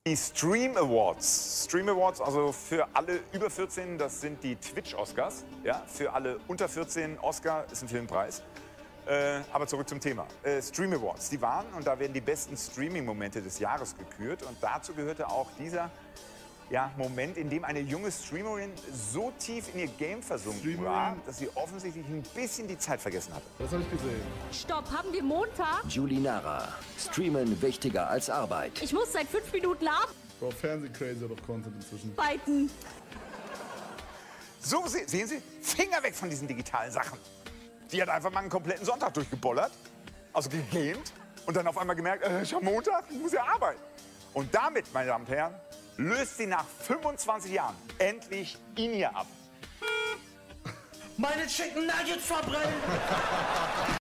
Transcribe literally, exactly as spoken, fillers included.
Die Stream Awards. Stream Awards, also für alle über vierzehn, das sind die Twitch-Oscars. Ja, für alle unter vierzehn, Oscar ist ein Filmpreis. Äh, aber zurück zum Thema. Äh, Stream Awards, die waren, und da werden die besten Streaming-Momente des Jahres gekürt. Und dazu gehörte auch dieser ja, Moment, in dem eine junge Streamerin so tief in ihr Game versunken Streamerin. war, dass sie offensichtlich ein bisschen die Zeit vergessen hatte. Das habe ich gesehen. Stopp, haben wir Montag? Julie Nara. Streamen wichtiger als Arbeit. Ich muss seit fünf Minuten Bro, Fernseh-Crazy hat auch Content inzwischen. arbeiten. So, se sehen Sie, Finger weg von diesen digitalen Sachen. Die hat einfach mal einen kompletten Sonntag durchgebollert, also gegamed, und dann auf einmal gemerkt, äh, ich habe Montag, ich muss ja arbeiten. Und damit, meine Damen und Herren, löst sie nach fünfundzwanzig Jahren endlich ihn hier ab. Meine Chicken Nuggets verbrennen!